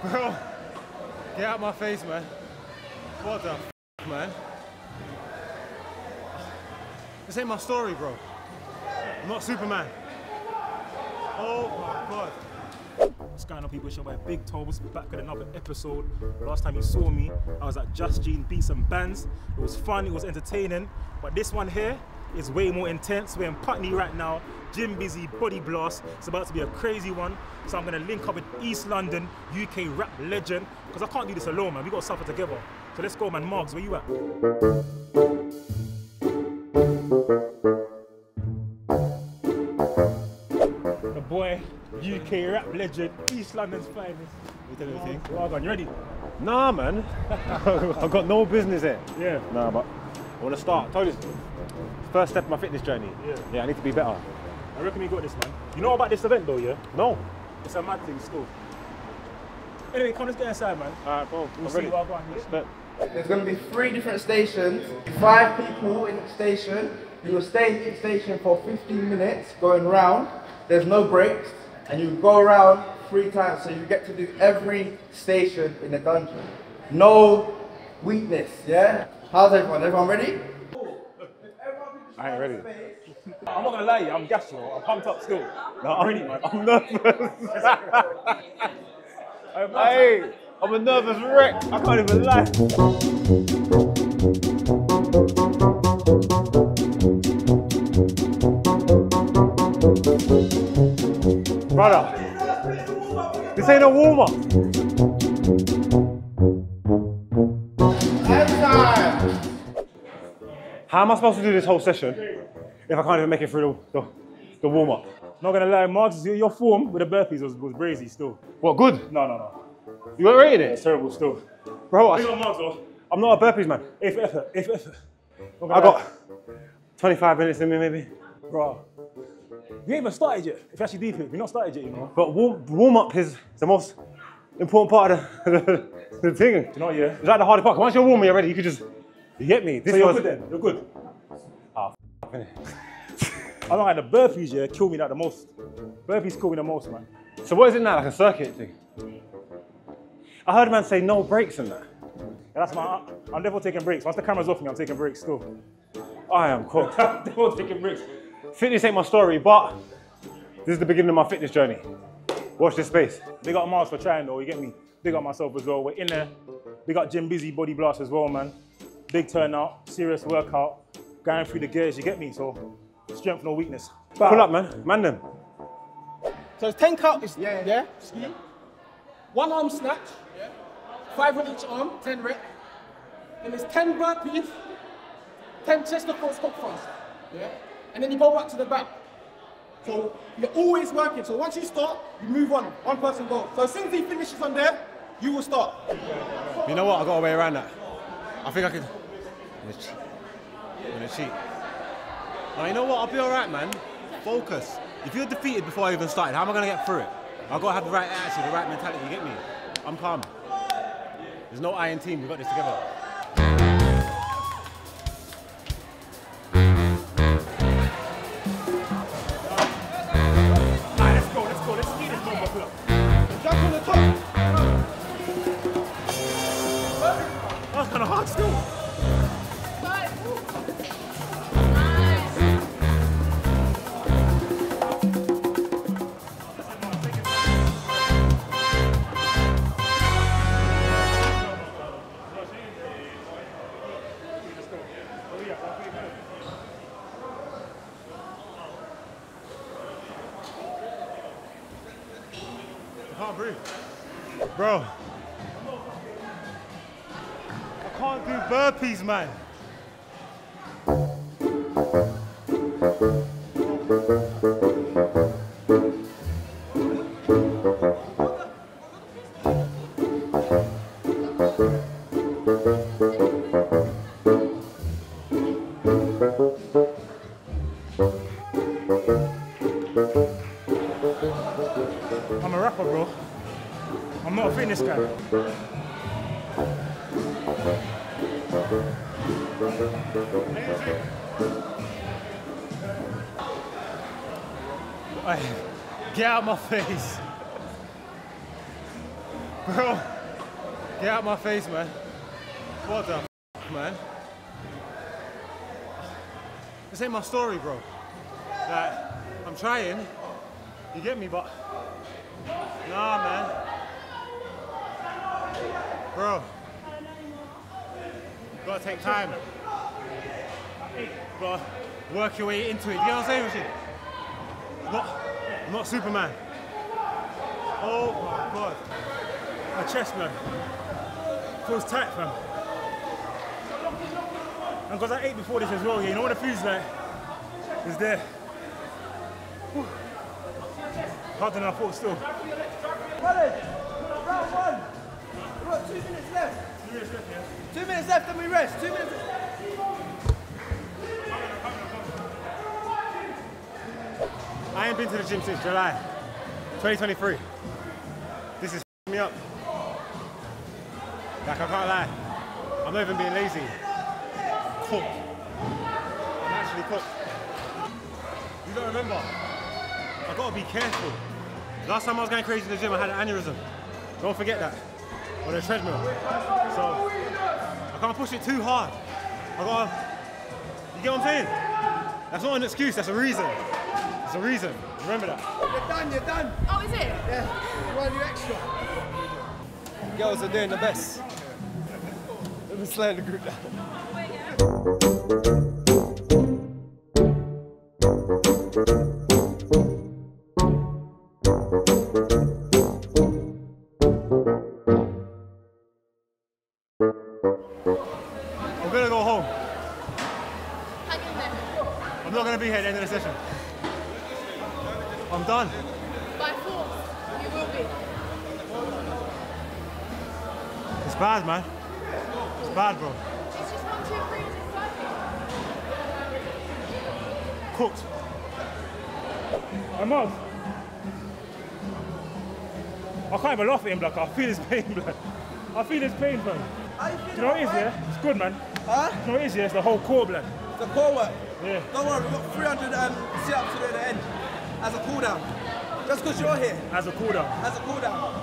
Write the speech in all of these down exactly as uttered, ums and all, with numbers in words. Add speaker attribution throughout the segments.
Speaker 1: Bro, get out my face, man. What the f, man? This ain't my story, bro. I'm not Superman. Oh my God.
Speaker 2: What's going on, people? It's your boy Big Tobz back with another episode. Last time you saw me, I was at Just Gene Beats and Bands. It was fun, it was entertaining, but this one here is way more intense. We're in Putney right now, gym busy, body blast. It's about to be a crazy one. So I'm gonna link up with East London, U K rap legend, because I can't do this alone, man. We gotta suffer together. So let's go, man. Margs, where you at? The boy, U K rap legend, East London's finest.
Speaker 1: You tell me anything?
Speaker 2: Well done, you ready?
Speaker 1: Nah, man. I've got no business here.
Speaker 2: Yeah.
Speaker 1: Nah, but I want to start. I told you, first step of my fitness journey.
Speaker 2: Yeah.
Speaker 1: Yeah, I need to be better.
Speaker 2: I reckon we got this, man. You know about this event though, yeah?
Speaker 1: No.
Speaker 2: It's a mad thing still. Anyway, come, let's get inside, man.
Speaker 1: Alright, bro.
Speaker 2: We'll
Speaker 1: I'm
Speaker 2: see
Speaker 1: ready.
Speaker 2: what I've got here.
Speaker 1: But
Speaker 3: There's going to be three different stations, five people in each station. You will stay in each station for fifteen minutes going round. There's no breaks, and you go around three times, so you get to do every station in the dungeon. No weakness, yeah? How's everyone? Everyone ready?
Speaker 1: I ain't ready.
Speaker 2: I'm not gonna lie, you, I'm gassed, you know. I'm pumped up still.
Speaker 1: No, I'm
Speaker 2: ready, man.
Speaker 1: I'm nervous. Hey, I'm a nervous wreck. I can't even lie. Brother, this ain't a warm-up. How am I supposed to do this whole session if I can't even make it through the, the, the warm-up?
Speaker 2: Not gonna lie, Marks, your form with the burpees was, was brazy still.
Speaker 1: What, good?
Speaker 2: No, no, no.
Speaker 1: You ain't rated
Speaker 2: It's
Speaker 1: it?
Speaker 2: terrible still.
Speaker 1: Bro, I,
Speaker 2: Big on Marks though.
Speaker 1: I'm not a burpees man.
Speaker 2: If effort, if effort. Not
Speaker 1: I
Speaker 2: gonna
Speaker 1: got
Speaker 2: lie.
Speaker 1: twenty-five minutes in me maybe.
Speaker 2: Bro, we ain't even started yet. If you actually deep it, we're not started yet, you know.
Speaker 1: But warm, warm up is the most important part of the, the, the thing.
Speaker 2: You know, yeah.
Speaker 1: It's like the hardest part. Once you're warm, you're ready. You can just, you get me. This
Speaker 2: So you're
Speaker 1: was,
Speaker 2: good then? You're good?
Speaker 1: Ah, f innit?
Speaker 2: I don't like the burpees, yeah, kill me like the most. Burpees kill me the most, man.
Speaker 1: So what is it now? Like a circuit thing? I heard a man say no breaks in that.
Speaker 2: Yeah, that's my, I'm definitely taking breaks. Once the camera's off me, I'm taking breaks still.
Speaker 1: I am cooked.
Speaker 2: I'm definitely taking breaks.
Speaker 1: Fitness ain't my story, but this is the beginning of my fitness journey. Watch this space.
Speaker 2: Big up Mars for trying though, you get me? Big up myself as well. We're in there. Big up Gym Busy Body Blast as well, man. Big turnout, serious workout, going through the gears, you get me? So, strength, no weakness. Bow.
Speaker 1: Pull up, man. Man them.
Speaker 4: So it's ten counts, yeah, yeah. Ski. One arm snatch, yeah. Five on each arm, ten reps. Then there's ten burpees, ten chest up squat fast, yeah. And then you go back to the back. So you're always working. So once you start, you move on. One person goes. So as soon as he finishes on there, you will start.
Speaker 1: You know what? I got a way around that. I think I could. I'm gonna cheat. I'm gonna cheat. Now you know what? I'll be all right, man. Focus. If you're defeated before I even started, how am I gonna get through it? I've got to have the right attitude, the right mentality. You get me? I'm calm. There's no I in team. We got this together.
Speaker 2: Alright, let's go, let's go. Let's see this number, pull up.
Speaker 4: Jump on the top.
Speaker 2: That's kind of hard still.
Speaker 1: I can't breathe. Bro. I can't do burpees, man.
Speaker 2: I'm a rapper, bro. I'm not a fitness guy.
Speaker 1: Hey, get out of my face. Bro, get out my face, man. What the f, man? This ain't my story, bro. Like, I'm trying. You get me, but nah, man. Bro, gotta take time. Gotta work your way into it. You know what I'm saying, Richard? I'm not, I'm not Superman. Oh my God.
Speaker 2: My chest, man. Feels tight, fam. And because I ate before this as well, yeah, you know what the food's like? It's there. Whew. Harder than I thought still.
Speaker 3: College, round one. We've got two minutes left.
Speaker 2: Two minutes left, yeah?
Speaker 3: Two minutes left, then we rest. Two minutes.
Speaker 1: I ain't been to the gym since July twenty twenty-three. This is f***ing me up. Like, I can't lie. I'm not even being lazy. Cooked. I'm actually cooked. You don't remember? I gotta be careful. Last time I was going crazy in the gym, I had an aneurysm. Don't forget that. On the treadmill. So, I can't push it too hard. I gotta, you get what I'm saying? That's not an excuse, that's a reason. It's a reason. Remember that.
Speaker 3: You're done, you're done.
Speaker 5: Oh, is it?
Speaker 3: Yeah, you want to do extra.
Speaker 6: Girls are doing the best. Let me slide the group down.
Speaker 1: I'm gonna go home.
Speaker 5: Hang in there.
Speaker 1: I'm not gonna be here at the end of the session. I'm done.
Speaker 5: By force, you will be.
Speaker 1: It's bad, man. It's bad, bro.
Speaker 5: It's just one, two, three, and it's
Speaker 1: Cooked.
Speaker 2: I'm off. I can't even laugh at him, like, I feel his pain, blood. I feel his pain, man.
Speaker 3: How you
Speaker 2: Do
Speaker 3: feeling?
Speaker 2: you know what it is, yeah? It's good, man.
Speaker 3: Huh?
Speaker 2: Do you know what it is, yeah? It's the whole core, blood.
Speaker 3: The core work.
Speaker 2: Yeah.
Speaker 3: Don't worry, we've got three hundred um, sit-ups to do at the end as a cool down. Just because you're here,
Speaker 2: As a cool down.
Speaker 3: as a cool down.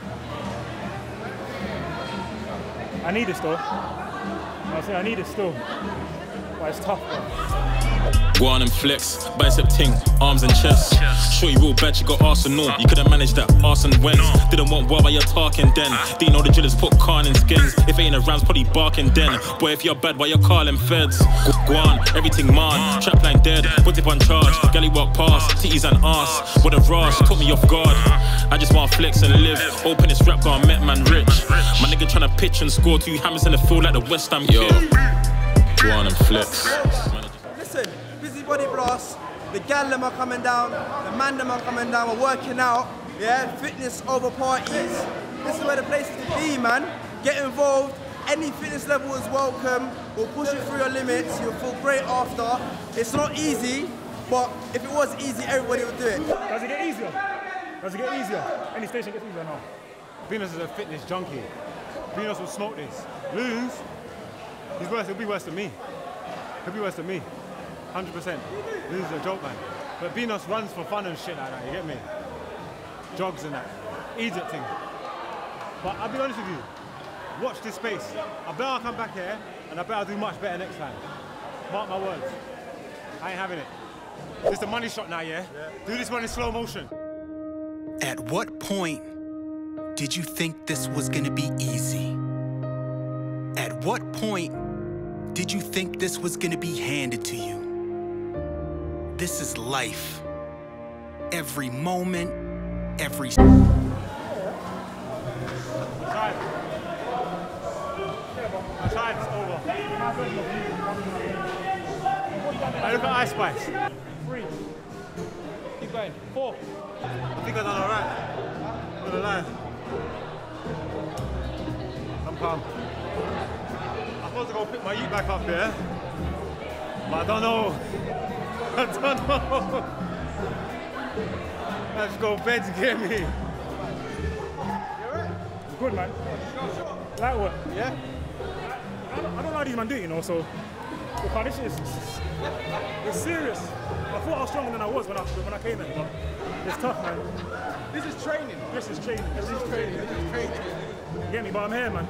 Speaker 2: I need this, though. I say I need it still. But it's tough, bro.
Speaker 7: Go on and flex, bicep ting, arms and chest. Shorty real bad, she got Arsenal. You couldn't manage that, arse and wens. Didn't want war while you're talking then. Didn't know the drillers put Khan in skins. If ain't a Rams, probably barking then. Boy, if you're bad, why you're calling feds? Go, go on, everything man. Trap line dead, put it on charge. Galley walk past, titties and ass. What a rush, took me off guard. I just want flex and live. Open this rap, got met man rich. My nigga tryna pitch and score two hammers in the field like the West Ham kid. Yo, go on and flex.
Speaker 3: Listen, busybody blast, the gal them are coming down, the man them are coming down, we're working out, yeah, fitness over parties. This is where the place is to be, man. Get involved, any fitness level is welcome, we'll push you through your limits, you'll feel great after. It's not easy, but if it was easy, everybody would do it.
Speaker 2: Does it get easier? Does it get easier? Any station gets easier now.
Speaker 1: Venus is a fitness junkie. Venus will smoke this. Lose, he's worse, he'll be worse than me. He'll be worse than me. one hundred percent. This is a joke, man. But Venus runs for fun and shit like that, you get me? Jogs and that. Egypt thing. But I'll be honest with you, watch this space. I bet I'll come back here and I bet I'll do much better next time. Mark my words. I ain't having it. This is the money shot now, yeah? yeah? Do this one in slow motion.
Speaker 8: At what point did you think this was gonna be easy? At what point did you think this was gonna be handed to you? This is life. Every moment, every...
Speaker 1: Time. My time is over. I look at Ice Spice.
Speaker 2: Three.
Speaker 1: Keep going. Four. I think I've done alright. I'm gonna lie. I'm calm. I'm supposed to go pick my ute back up here, but I don't know. I don't know. I just go to bed to get me.
Speaker 2: It's good, man. Light work.
Speaker 1: Yeah?
Speaker 2: I don't, I don't know how these man do it, you know, so because this is it's serious. I thought I was stronger than I was when I when I came in, but it's tough, man.
Speaker 3: This is training.
Speaker 2: This is training. This is training.
Speaker 3: This is training.
Speaker 2: get me? But I'm here, man.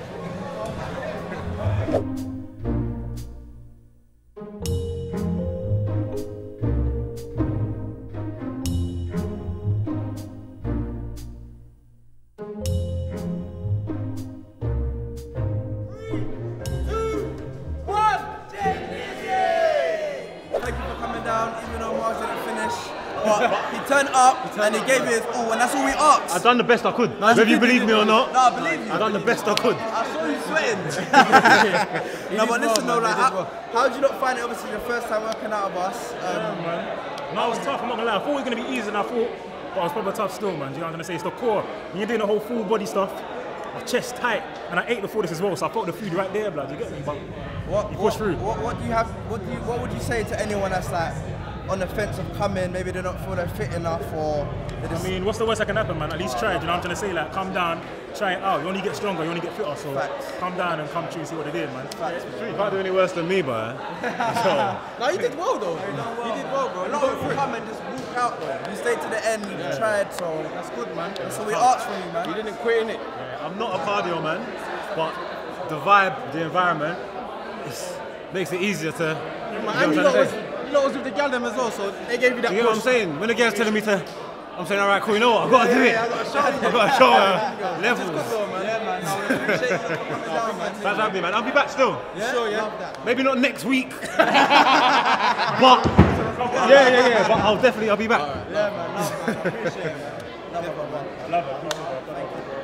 Speaker 3: But he turned up he turned and he gave it his all, and that's all we asked.
Speaker 1: I've done the best I could. No, whether you believe me or not,
Speaker 3: no, I believe you.
Speaker 1: I've done the best I could.
Speaker 3: I saw you sweating. No, but listen though, like, how, how did you not find it? Obviously, your first time working out of us. Um,
Speaker 2: yeah, man. No, it was tough. I'm not gonna lie. I thought it was gonna be easy, and I thought, but it was probably tough still, man. Do you know what I'm gonna say? It's the core. When you're doing the whole full body stuff, my chest tight, and I ate before this as well, so I felt the food right there, blood. You get me? But
Speaker 3: what,
Speaker 2: you push
Speaker 3: what,
Speaker 2: through.
Speaker 3: What, what do you have? What do you? What would you say to anyone that's like on the fence of coming? Maybe they don't feel they're fit enough, or they just...
Speaker 2: I mean, what's the worst that can happen, man? At least try it. You know what I'm trying to say? Like, come down, try it out. You only get stronger, you only get fitter. So
Speaker 3: Facts.
Speaker 2: Come down and come through and see what they did, man.
Speaker 3: Facts,
Speaker 1: You can't do any worse than me, bro.
Speaker 3: So. No, you did well though. You, well, you did well, bro. A lot of people come and just walk out, though. You stayed to the end, you yeah. tried, so that's good, man. That's so we asked from you, man.
Speaker 1: You didn't quit in it. Yeah, I'm not a cardio man, but the vibe, the environment, is, makes it easier to.
Speaker 6: Man, and you know, was, you know, was with the gal them as well, so they gave you that.
Speaker 1: You get what I'm saying? When the girl's telling me to, I'm saying, all right, cool. You know what? I've got to do it.
Speaker 3: Yeah, I've got to show you.
Speaker 1: I've got to show her levels.
Speaker 3: It's good though, man. Yeah, man. No, we appreciate you coming down, man.
Speaker 1: Thanks for having me, man. I'll be back still.
Speaker 3: Yeah, sure, yeah.
Speaker 1: Maybe not next week, but yeah, yeah, yeah. But I'll definitely, I'll be back.
Speaker 3: Right. Yeah, man. No, man. Appreciate it, man. Love it, man.
Speaker 2: Love it. Love it.
Speaker 3: Thank you.